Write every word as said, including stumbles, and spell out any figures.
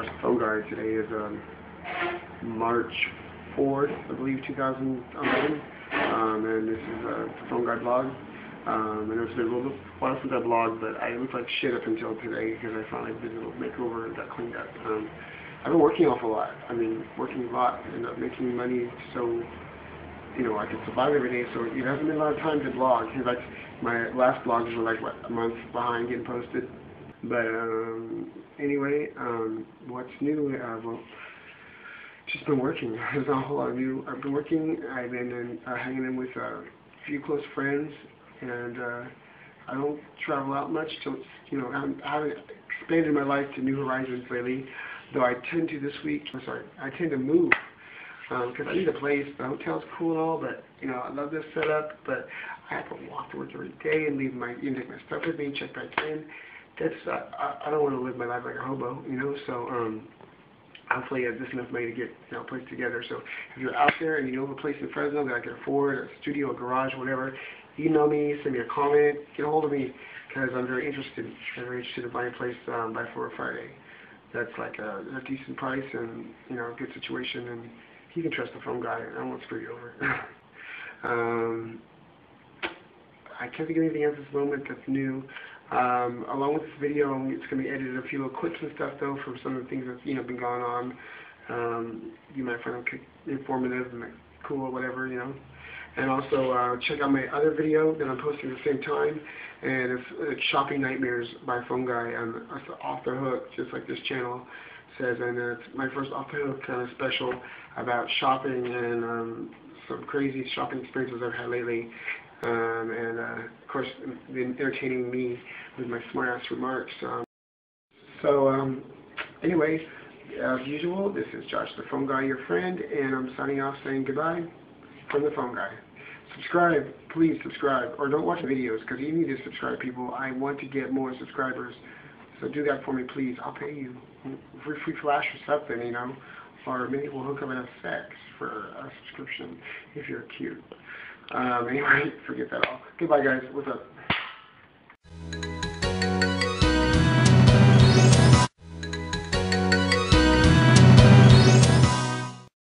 Josh the Phone Guy. Today is um, March fourth, I believe, two thousand eleven, um, and this is uh, the Phone Guy blog. Um, and it's been a little while since I blogged, but I looked like shit up until today because I finally did a little makeover and got cleaned up. Um, I've been working an awful lot. I mean, working a lot and uh, making money so, you know, I can survive every day. So it hasn't been a lot of time to blog. Like my last blogs were like what, a month behind getting posted. But um, anyway, um, what's new? Uh, well, just been working. There's not a whole lot of new. I've been working. I've been uh, hanging in with uh, a few close friends, and uh, I don't travel out much. Till, you know, I haven't, I haven't expanded my life to new horizons lately. Though I tend to this week. I'm sorry. I tend to move because um, I need a place. The hotel's cool and all, but you know, I love this setup. But I have to walk to work every day and leave my, you know, take my stuff with me, check back in. That's uh, I, I don't want to live my life like a hobo, you know. So um, hopefully I have just enough money to get, you know, a place together. So if you're out there and you know of a place in Fresno that I can afford, a studio, a garage, whatever, email me, send me a comment, get a hold of me because I'm very interested. I'm very interested in buying a place um, by four Friday. That's like a, a decent price and, you know, a good situation, and you can trust the phone guy. I won't screw you over. um, I can't think of anything else at this moment that's new. Um, along with this video, it's going to be edited a few little clips and stuff, though, from some of the things that's, you know, been going on. Um, you might find them informative and like, cool or whatever, you know. And also, uh, check out my other video that I'm posting at the same time, and it's, it's Shopping Nightmares by Phone Guy. Um, it's Off the Hook, just like this channel says, and it's my first Off the Hook kind of special about shopping and um, some crazy shopping experiences I've had lately. Um, and uh, of course, been entertaining me with my smart-ass remarks. Um, so, um, anyway, as usual, this is Josh the Phone Guy, your friend, and I'm signing off saying goodbye from the Phone Guy. Subscribe, please subscribe, or don't watch the videos because you need to subscribe, people. I want to get more subscribers, so do that for me, please. I'll pay you free, free flash or something, you know, or maybe we'll hook up and have sex for a subscription if you're cute. Um, anyway, forget that all. Goodbye, guys. What's up?